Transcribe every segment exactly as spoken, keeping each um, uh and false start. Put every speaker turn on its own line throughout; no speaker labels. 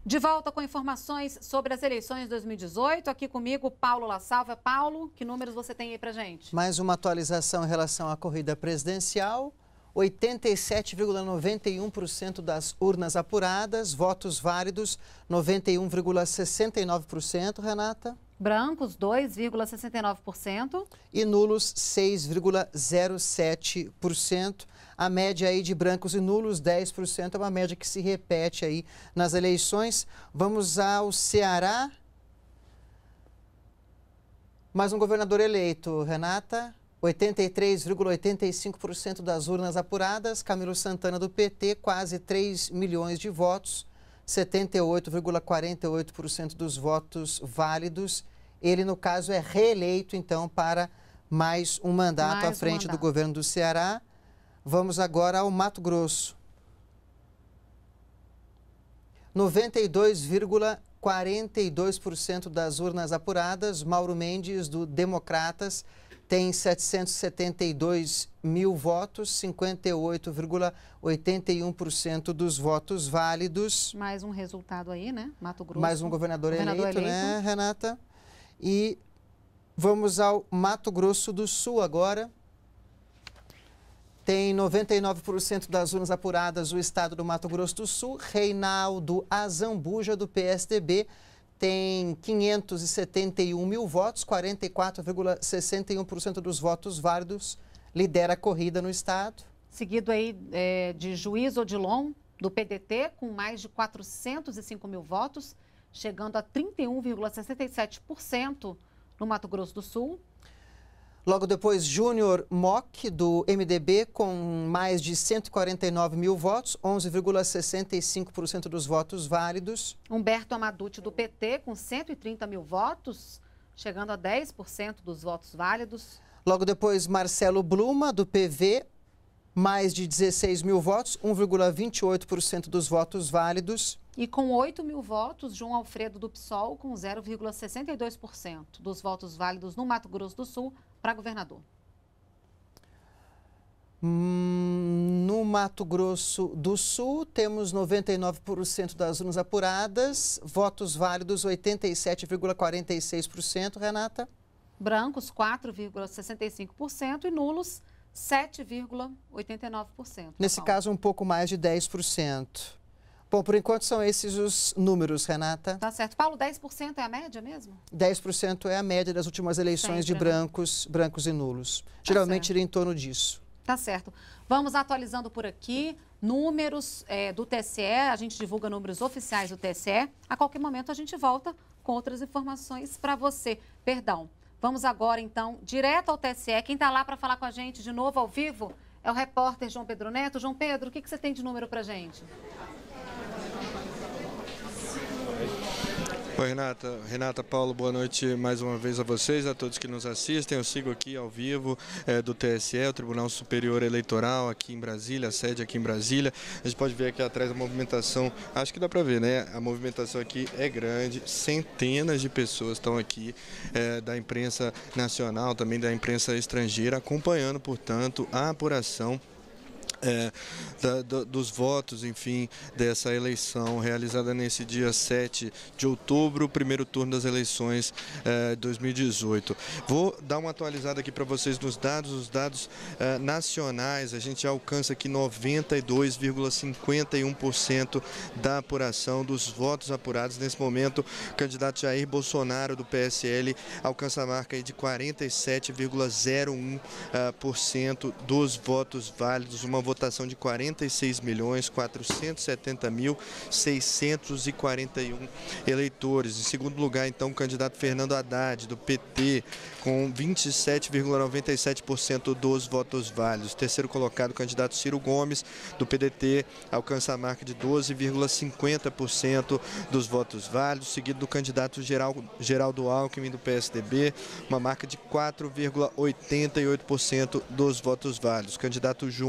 De volta com informações sobre as eleições de dois mil e dezoito. Aqui comigo, Paulo La Salva. Paulo, que números você tem aí pra gente?
Mais uma atualização em relação à corrida presidencial. oitenta e sete vírgula noventa e um por cento das urnas apuradas, votos válidos, noventa e um vírgula sessenta e nove por cento, Renata.
Brancos, dois vírgula sessenta e nove por cento.
E nulos, seis vírgula zero sete por cento. A média aí de brancos e nulos, dez por cento, é uma média que se repete aí nas eleições. Vamos ao Ceará. Mais um governador eleito, Renata. oitenta e três vírgula oitenta e cinco por cento das urnas apuradas. Camilo Santana, do P T, quase três milhões de votos. setenta e oito vírgula quarenta e oito por cento dos votos válidos. Ele, no caso, é reeleito, então, para mais um mandato
mais
à frente
um
do governo do Ceará. Vamos agora ao Mato Grosso. noventa e dois vírgula quarenta e dois por cento das urnas apuradas. Mauro Mendes, do Democratas, tem setecentos e setenta e dois mil votos, cinquenta e oito vírgula oitenta e um por cento dos votos válidos.
Mais um resultado aí, né? Mato Grosso.
Mais um governador,
governador
eleito,
eleito,
né, Renata? E vamos ao Mato Grosso do Sul agora. Tem noventa e nove por cento das urnas apuradas o estado do Mato Grosso do Sul. Reinaldo Azambuja, do P S D B, tem quinhentos e setenta e um mil votos, quarenta e quatro vírgula sessenta e um por cento dos votos válidos. Lidera a corrida no estado.
Seguido aí é, de Juiz Odilon, do P D T, com mais de quatrocentos e cinco mil votos, chegando a trinta e um vírgula sessenta e sete por cento no Mato Grosso do Sul.
Logo depois, Júnior Mock, do M D B, com mais de cento e quarenta e nove mil votos, onze vírgula sessenta e cinco por cento dos votos válidos.
Humberto Amaduti, do P T, com cento e trinta mil votos, chegando a dez por cento dos votos válidos.
Logo depois, Marcelo Bluma, do P V, mais de dezesseis mil votos, um vírgula vinte e oito por cento dos votos válidos.
E com oito mil votos, João Alfredo, do P SOL, com zero vírgula sessenta e dois por cento dos votos válidos no Mato Grosso do Sul para governador.
Hum, no Mato Grosso do Sul, temos noventa e nove por cento das urnas apuradas, votos válidos oitenta e sete vírgula quarenta e seis por cento, Renata.
Brancos, quatro vírgula sessenta e cinco por cento e nulos, sete vírgula oitenta e nove por cento.
Nesse
Paulo.
caso, um pouco mais de dez por cento. Bom, por enquanto são esses os números, Renata.
Tá certo. Paulo, dez por cento é a média mesmo?
dez por cento é a média das últimas eleições
Sempre,
de brancos, né? brancos e nulos.
Tá
Geralmente
certo.
gira em torno disso.
Tá certo. Vamos atualizando por aqui números é, do T S E. A gente divulga números oficiais do T S E. A qualquer momento a gente volta com outras informações para você. Perdão. Vamos agora, então, direto ao T S E. Quem está lá para falar com a gente de novo ao vivo é o repórter João Pedro Neto. João Pedro, o que, que você tem de número para a gente?
Oi, Renata. Renata, Paulo, boa noite mais uma vez a vocês, a todos que nos assistem. Eu sigo aqui ao vivo é, do T S E, o Tribunal Superior Eleitoral, aqui em Brasília, a sede aqui em Brasília. A gente pode ver aqui atrás a movimentação, acho que dá para ver, né? A movimentação aqui é grande, centenas de pessoas estão aqui, é, da imprensa nacional, também da imprensa estrangeira, acompanhando, portanto, a apuração É, da, da, dos votos, enfim, dessa eleição realizada nesse dia sete de outubro, primeiro turno das eleições de é, dois mil e dezoito. Vou dar uma atualizada aqui para vocês nos dados, os dados é, nacionais. A gente alcança aqui noventa e dois vírgula cinquenta e um por cento da apuração dos votos apurados. Nesse momento, o candidato Jair Bolsonaro, do P S L, alcança a marca aí de quarenta e sete vírgula zero um por cento dos votos válidos, uma votação de quarenta e seis milhões quatrocentos e setenta mil seiscentos e quarenta e um eleitores. Em segundo lugar, então, o candidato Fernando Haddad, do P T, com vinte e sete vírgula noventa e sete por cento dos votos válidos. Terceiro colocado, o candidato Ciro Gomes, do P D T, alcança a marca de doze vírgula cinquenta por cento dos votos válidos, seguido do candidato Geraldo Alckmin, do P S D B, uma marca de quatro vírgula oitenta e oito por cento dos votos válidos. O candidato João Amorim,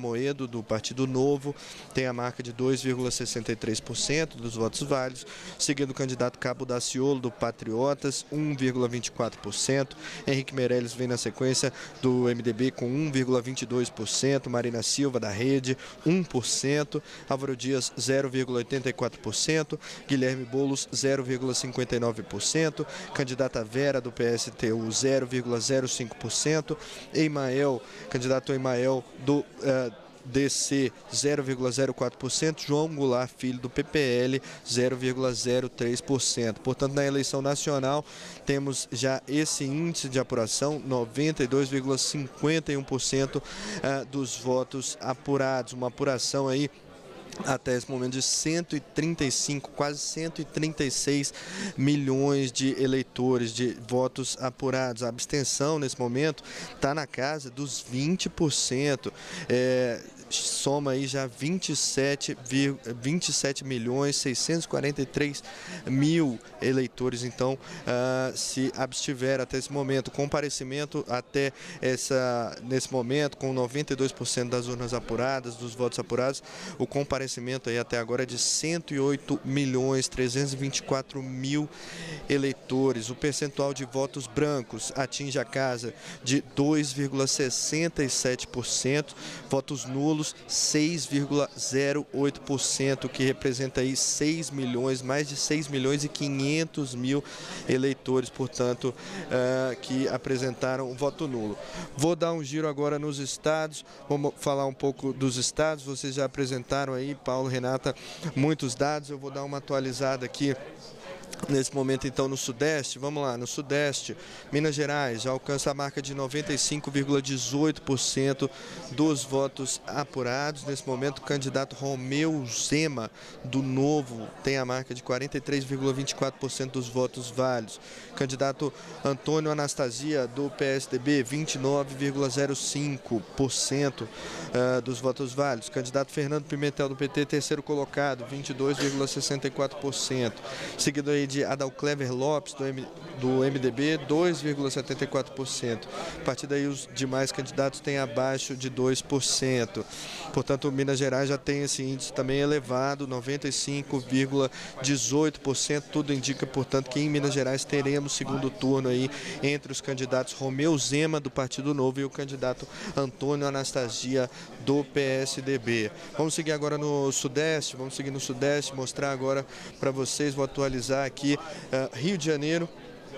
Amoedo, do Partido Novo, tem a marca de dois vírgula sessenta e três por cento dos votos válidos, seguindo o candidato Cabo Daciolo, do Patriotas, um vírgula vinte e quatro por cento, Henrique Meirelles vem na sequência do M D B com um vírgula vinte e dois por cento, Marina Silva, da Rede, um por cento, Álvaro Dias, zero vírgula oitenta e quatro por cento, Guilherme Boulos, zero vírgula cinquenta e nove por cento, candidata Vera, do P S T U, zero vírgula zero cinco por cento, Emael, candidato Emael, do uh, D C, zero vírgula zero quatro por cento, João Goulart Filho, do P P L, zero vírgula zero três por cento. Portanto, na eleição nacional, temos já esse índice de apuração, noventa e dois vírgula cinquenta e um por cento dos votos apurados, uma apuração aí até esse momento de cento e trinta e cinco, quase cento e trinta e seis milhões de eleitores, de votos apurados. A abstenção nesse momento está na casa dos vinte por cento. É, soma aí já vinte e sete milhões seiscentos e quarenta e três mil eleitores, então uh, se abstiveram até esse momento. Comparecimento até essa, nesse momento, com noventa e dois por cento das urnas apuradas, dos votos apurados, o comparecimento aí até agora é de cento e oito milhões trezentos e vinte e quatro mil eleitores. O percentual de votos brancos atinge a casa de dois vírgula sessenta e sete por cento, votos nulos seis vírgula zero oito por cento, que representa aí seis milhões, mais de seis milhões e quinhentos mil eleitores, portanto, uh, que apresentaram o voto nulo. Vou dar um giro agora nos estados, vamos falar um pouco dos estados. Vocês já apresentaram aí, Paulo, Renata, muitos dados. Eu vou dar uma atualizada aqui. Nesse momento, então, no Sudeste, vamos lá, no Sudeste, Minas Gerais já alcança a marca de noventa e cinco vírgula dezoito por cento dos votos apurados. Nesse momento, o candidato Romeu Zema, do Novo, tem a marca de quarenta e três vírgula vinte e quatro por cento dos votos válidos. Candidato Antônio Anastasia, do P S D B, vinte e nove vírgula zero cinco por cento dos votos válidos. Candidato Fernando Pimentel, do P T, terceiro colocado, vinte e dois vírgula sessenta e quatro por cento. Seguido aí de Adalclever Lopes, do, M, do M D B, dois vírgula setenta e quatro por cento. A partir daí, os demais candidatos têm abaixo de dois por cento. Portanto, Minas Gerais já tem esse índice também elevado, noventa e cinco vírgula dezoito por cento. Tudo indica, portanto, que em Minas Gerais teremos segundo turno aí entre os candidatos Romeu Zema, do Partido Novo, e o candidato Antônio Anastasia, do P S D B. Vamos seguir agora no Sudeste, vamos seguir no Sudeste, mostrar agora para vocês, vou atualizar aqui. Aqui, uh, Rio de Janeiro,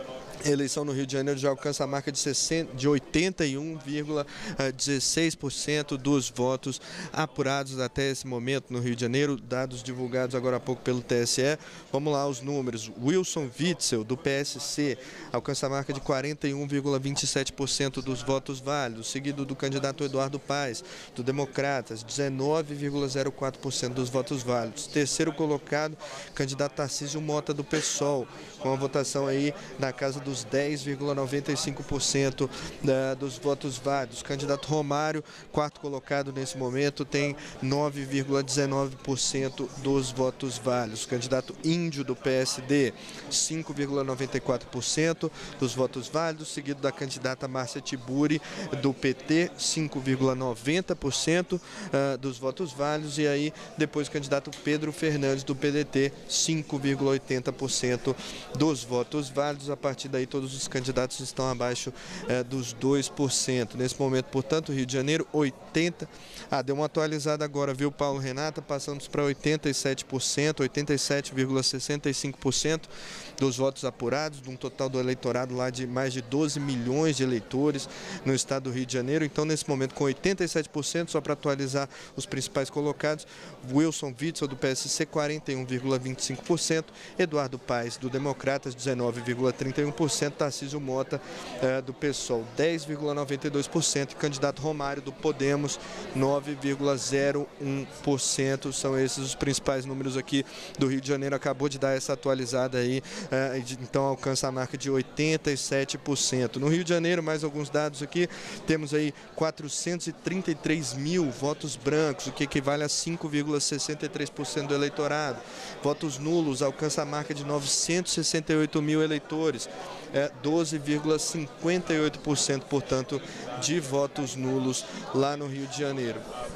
a eleição no Rio de Janeiro já alcança a marca de, sessenta, de oitenta e um vírgula dezesseis por cento dos votos apurados até esse momento no Rio de Janeiro, dados divulgados agora há pouco pelo T S E. Vamos lá, os números. Wilson Witzel, do P S C, alcança a marca de quarenta e um vírgula vinte e sete por cento dos votos válidos, seguido do candidato Eduardo Paes, do Democratas, dezenove vírgula zero quatro por cento dos votos válidos. Terceiro colocado, candidato Tarcísio Mota, do PSOL, com a votação aí na casa dos dez vírgula noventa e cinco por cento dos votos válidos. Candidato Romário, quarto colocado nesse momento, tem nove vírgula dezenove por cento dos votos válidos. Candidato Índio, do P S D, cinco vírgula noventa e quatro por cento dos votos válidos, seguido da candidata Márcia Tiburi, do P T, cinco vírgula noventa por cento dos votos válidos, e aí depois o candidato Pedro Fernandes, do P D T, cinco vírgula oitenta por cento dos votos válidos. A partir daí, todos os candidatos estão abaixo é, dos dois por cento. Nesse momento, portanto, Rio de Janeiro, oitenta por cento. Ah, deu uma atualizada agora, viu, Paulo, Renata? Passamos para oitenta e sete por cento, oitenta e sete vírgula sessenta e cinco por cento dos votos apurados, de um total do eleitorado lá de mais de doze milhões de eleitores no estado do Rio de Janeiro. Então, nesse momento, com oitenta e sete por cento, só para atualizar os principais colocados, Wilson Witzel, do P S C, quarenta e um vírgula vinte e cinco por cento, Eduardo Paes, do Democratas, dezenove vírgula trinta e um por cento, Tarcísio Mota, eh, do PSOL, dez vírgula noventa e dois por cento, e candidato Romário, do Podemos, nove vírgula zero um por cento. São esses os principais números aqui do Rio de Janeiro. Acabou de dar essa atualizada aí, eh, então alcança a marca de oitenta e sete por cento. No Rio de Janeiro, mais alguns dados aqui, temos aí quatrocentos e trinta e três mil votos brancos, o que equivale a cinco vírgula sessenta e três por cento do eleitorado. Votos nulos alcança a marca de novecentos e sessenta e oito mil eleitores, é, doze vírgula cinquenta e oito por cento, portanto, de votos nulos lá no Rio de Janeiro.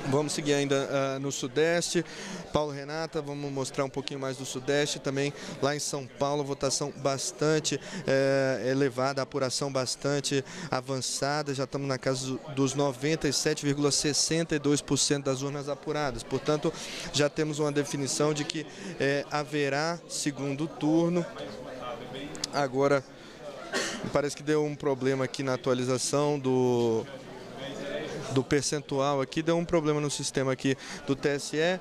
Vamos seguir ainda uh, no Sudeste. Paulo, Renata, vamos mostrar um pouquinho mais do Sudeste. Também lá em São Paulo, votação bastante eh, elevada, apuração bastante avançada. Já estamos na casa dos noventa e sete vírgula sessenta e dois por cento das urnas apuradas. Portanto, já temos uma definição de que eh, haverá segundo turno. Agora, parece que deu um problema aqui na atualização do... do percentual aqui, deu um problema no sistema aqui do T S E.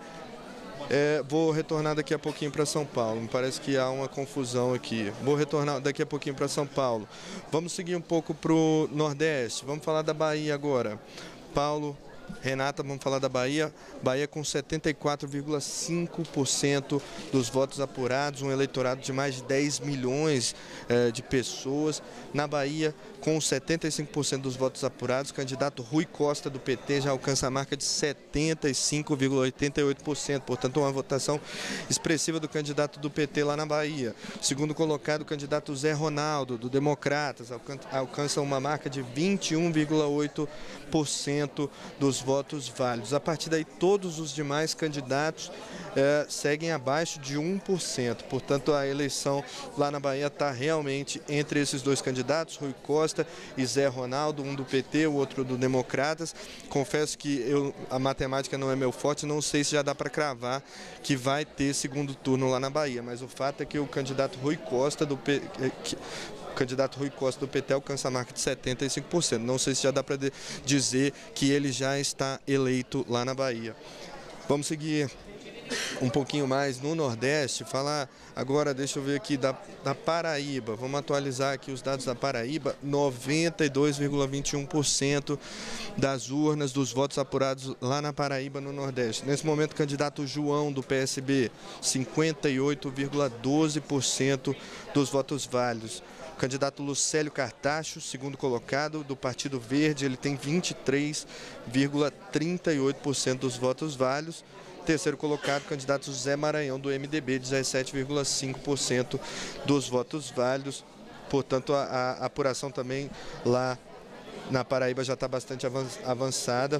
É, vou retornar daqui a pouquinho para São Paulo. Me parece que há uma confusão aqui. Vou retornar daqui a pouquinho para São Paulo. Vamos seguir um pouco para o Nordeste. Vamos falar da Bahia agora. Paulo, Renata, vamos falar da Bahia. Bahia com setenta e quatro vírgula cinco por cento dos votos apurados, um eleitorado de mais de dez milhões eh, de pessoas. Na Bahia, com setenta e cinco por cento dos votos apurados, o candidato Rui Costa, do P T, já alcança a marca de setenta e cinco vírgula oitenta e oito por cento. Portanto, uma votação expressiva do candidato do P T lá na Bahia. Segundo colocado, o candidato Zé Ronaldo, do Democratas, alcança uma marca de vinte e um vírgula oito por cento dos votos válidos. A partir daí, todos os demais candidatos eh, seguem abaixo de um por cento. Portanto, a eleição lá na Bahia está realmente entre esses dois candidatos, Rui Costa e Zé Ronaldo, um do P T, o outro do Democratas. Confesso que eu, a matemática não é meu forte, não sei se já dá para cravar que vai ter segundo turno lá na Bahia, mas o fato é que o candidato Rui Costa do P T... Que, O candidato Rui Costa do P T alcança a marca de setenta e cinco por cento. Não sei se já dá para dizer que ele já está eleito lá na Bahia. Vamos seguir um pouquinho mais no Nordeste, falar agora, deixa eu ver aqui, da, da Paraíba. Vamos atualizar aqui os dados da Paraíba. noventa e dois vírgula vinte e um por cento das urnas, dos votos apurados lá na Paraíba, no Nordeste. Nesse momento, o candidato João, do P S B, cinquenta e oito vírgula doze por cento dos votos válidos. O candidato Lucélio Cartacho, segundo colocado, do Partido Verde, ele tem vinte e três vírgula trinta e oito por cento dos votos válidos. Terceiro colocado, o candidato Zé Maranhão, do M D B, dezessete vírgula cinco por cento dos votos válidos. Portanto, a, a apuração também lá na Paraíba já está bastante avançada.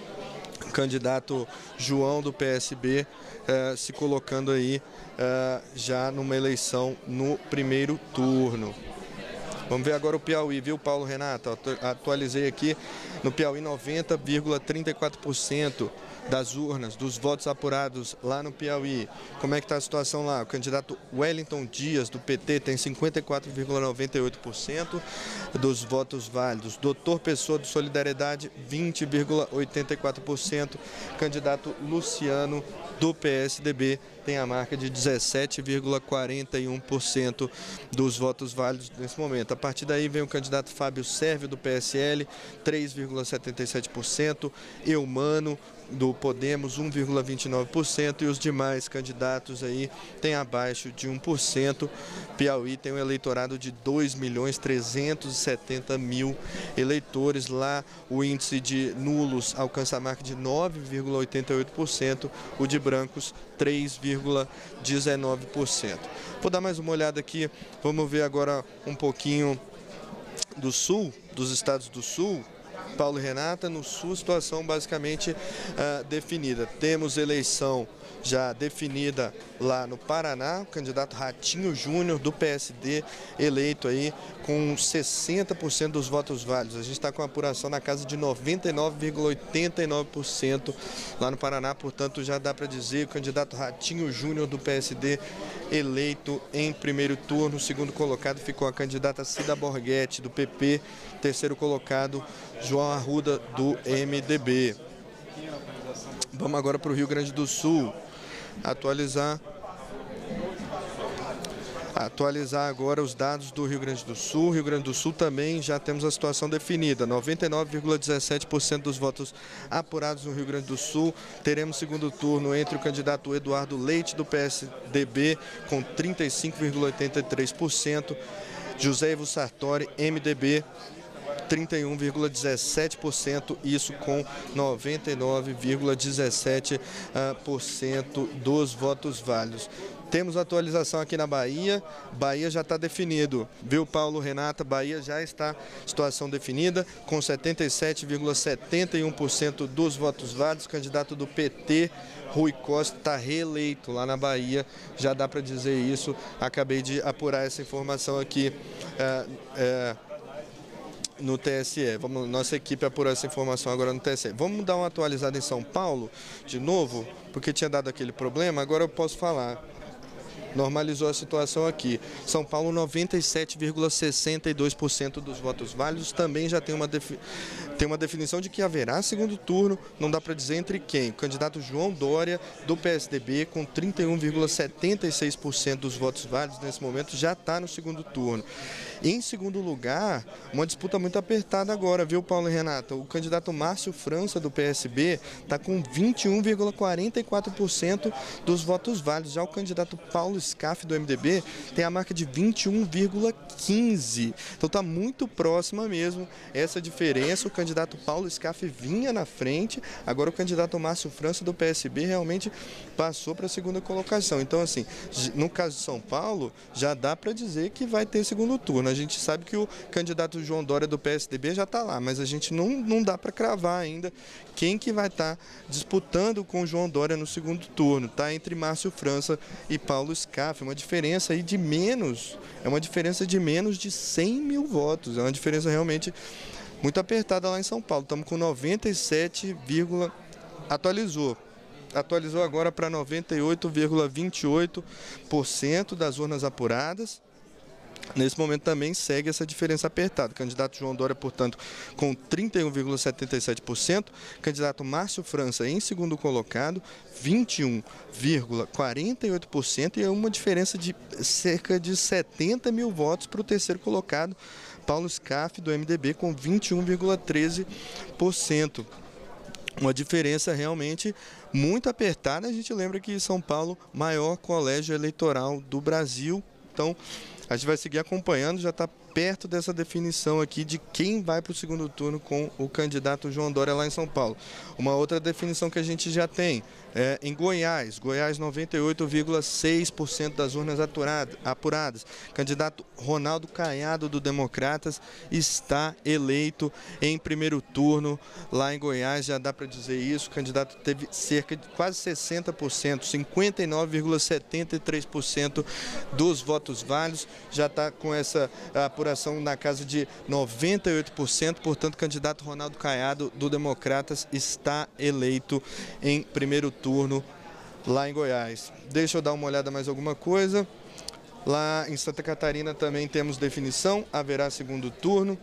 O candidato João, do P S B, eh, se colocando aí eh, já numa eleição no primeiro turno. Vamos ver agora o Piauí, viu, Paulo, Renata? Atualizei aqui no Piauí, noventa vírgula trinta e quatro por cento das urnas, dos votos apurados lá no Piauí. Como é que está a situação lá? O candidato Wellington Dias, do P T, tem cinquenta e quatro vírgula noventa e oito por cento dos votos válidos. Doutor Pessoa, do Solidariedade, vinte vírgula oitenta e quatro por cento. Candidato Luciano, do P S D B, tem a marca de dezessete vírgula quarenta e um por cento dos votos válidos nesse momento. A partir daí vem o candidato Fábio Sérvio, do P S L, três vírgula setenta e sete por cento. Eumano, do Podemos, um vírgula vinte e nove por cento, e os demais candidatos aí têm abaixo de um por cento. Piauí tem um eleitorado de dois milhões trezentos e setenta mil eleitores. Lá o índice de nulos alcança a marca de nove vírgula oitenta e oito por cento, o de brancos três vírgula dezenove por cento. Vou dar mais uma olhada aqui, vamos ver agora um pouquinho do Sul, dos estados do Sul. Paulo e Renata, no Sul, situação basicamente uh, definida. Temos eleição já definida lá no Paraná, o candidato Ratinho Júnior, do P S D, eleito aí com sessenta por cento dos votos válidos. A gente está com a apuração na casa de noventa e nove vírgula oitenta e nove por cento lá no Paraná, portanto já dá para dizer que o candidato Ratinho Júnior, do P S D, eleito em primeiro turno. Segundo colocado ficou a candidata Cida Borghetti, do P P. Terceiro colocado, João Arruda, do M D B. Vamos agora para o Rio Grande do Sul. Atualizar, atualizar agora os dados do Rio Grande do Sul. Rio Grande do Sul também já temos a situação definida. noventa e nove vírgula dezessete por cento dos votos apurados no Rio Grande do Sul. Teremos segundo turno entre o candidato Eduardo Leite, do P S D B, com trinta e cinco vírgula oitenta e três por cento. José Ivo Sartori, M D B, trinta e um vírgula dezessete por cento, isso com noventa e nove vírgula dezessete por cento dos votos válidos. Temos atualização aqui na Bahia, Bahia já está definido, viu, Paulo, Renata? Bahia já está situação definida, com setenta e sete vírgula setenta e um por cento dos votos válidos. O candidato do P T, Rui Costa, está reeleito lá na Bahia, já dá para dizer isso. Acabei de apurar essa informação aqui é, é, no T S E. Vamos, nossa equipe apurou essa informação agora no T S E. Vamos dar uma atualizada em São Paulo, de novo, porque tinha dado aquele problema, agora eu posso falar. Normalizou a situação aqui. São Paulo, noventa e sete vírgula sessenta e dois por cento dos votos válidos. Também já tem uma, defi tem uma definição de que haverá segundo turno. Não dá para dizer entre quem. O candidato João Dória, do P S D B, com trinta e um vírgula setenta e seis por cento dos votos válidos nesse momento, já está no segundo turno. Em segundo lugar, uma disputa muito apertada agora, viu, Paulo e Renata? O candidato Márcio França, do P S B, está com vinte e um vírgula quarenta e quatro por cento dos votos válidos. Já o candidato Paulo Scaff, do M D B, tem a marca de vinte e um vírgula quinze. Então está muito próxima mesmo essa diferença. O candidato Paulo Scaff vinha na frente, agora o candidato Márcio França, do P S B, realmente passou para a segunda colocação. Então, assim, no caso de São Paulo, já dá para dizer que vai ter segundo turno. A gente sabe que o candidato João Dória, do P S D B, já está lá, mas a gente não, não dá para cravar ainda quem que vai estar tá disputando com o João Dória no segundo turno. Está entre Márcio França e Paulo Scaff. Uma diferença aí de menos, é uma diferença de menos de cem mil votos. É uma diferença realmente muito apertada lá em São Paulo. Estamos com noventa e sete, atualizou. Atualizou agora para noventa e oito vírgula vinte e oito por cento das urnas apuradas. Nesse momento também segue essa diferença apertada. O candidato João Dória, portanto, com trinta e um vírgula setenta e sete por cento. Candidato Márcio França em segundo colocado, vinte e um vírgula quarenta e oito por cento. E é uma diferença de cerca de setenta mil votos para o terceiro colocado, Paulo Scaff, do M D B, com vinte e um vírgula treze por cento. Uma diferença realmente muito apertada. A gente lembra que São Paulo, maior colégio eleitoral do Brasil. Então, a gente vai seguir acompanhando, já está perto dessa definição aqui de quem vai para o segundo turno com o candidato João Dória lá em São Paulo. Uma outra definição que a gente já tem é em Goiás. Goiás, noventa e oito vírgula seis por cento das urnas apuradas. Candidato Ronaldo Caiado, do Democratas, está eleito em primeiro turno lá em Goiás, já dá para dizer isso. O candidato teve cerca de quase sessenta por cento, cinquenta e nove vírgula setenta e três por cento dos votos válidos. Já está com essa apuração na casa de noventa e oito por cento, portanto, o candidato Ronaldo Caiado, do Democratas, está eleito em primeiro turno lá em Goiás. Deixa eu dar uma olhada mais alguma coisa. Lá em Santa Catarina também temos definição, haverá segundo turno.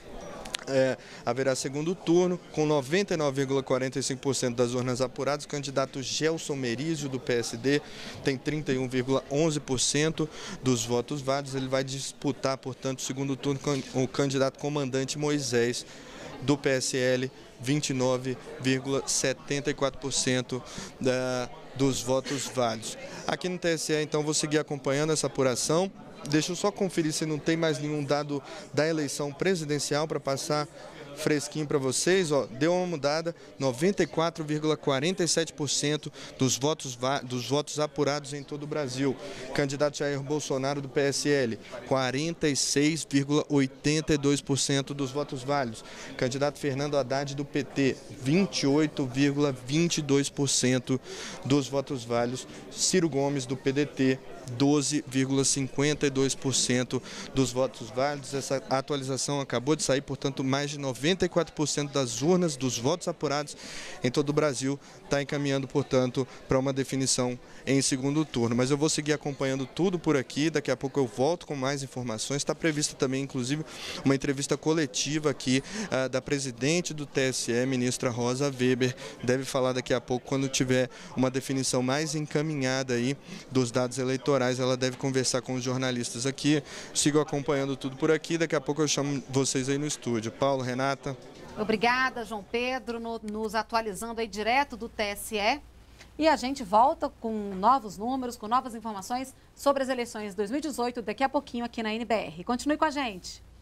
É, haverá segundo turno, com noventa e nove vírgula quarenta e cinco por cento das urnas apuradas. O candidato Gelson Merizio, do P S D, tem trinta e um vírgula onze por cento dos votos válidos. Ele vai disputar, portanto, o segundo turno com o candidato comandante Moisés, do P S L, vinte e nove vírgula setenta e quatro por cento da, dos votos válidos. Aqui no T S E, então, vou seguir acompanhando essa apuração. Deixa eu só conferir se não tem mais nenhum dado da eleição presidencial para passar fresquinho para vocês. Ó, deu uma mudada, noventa e quatro vírgula quarenta e sete por cento dos votos, dos votos apurados em todo o Brasil. Candidato Jair Bolsonaro, do P S L, quarenta e seis vírgula oitenta e dois por cento dos votos válidos. Candidato Fernando Haddad, do P T, vinte e oito vírgula vinte e dois por cento dos votos válidos. Ciro Gomes, do P D T, doze vírgula cinquenta e dois por cento dos votos válidos. Essa atualização acabou de sair, portanto, mais de noventa e quatro por cento das urnas dos votos apurados em todo o Brasil está encaminhando, portanto, para uma definição em segundo turno. Mas eu vou seguir acompanhando tudo por aqui, daqui a pouco eu volto com mais informações. Está prevista também, inclusive, uma entrevista coletiva aqui uh, da presidente do T S E, ministra Rosa Weber. Deve falar daqui a pouco, quando tiver uma definição mais encaminhada aí dos dados eleitorais. Ela deve conversar com os jornalistas aqui. Sigo acompanhando tudo por aqui, daqui a pouco eu chamo vocês aí no estúdio. Paulo, Renata.
Obrigada, João Pedro, no, nos atualizando aí direto do T S E. E a gente volta com novos números, com novas informações sobre as eleições de dois mil e dezoito, daqui a pouquinho aqui na N B R. Continue com a gente.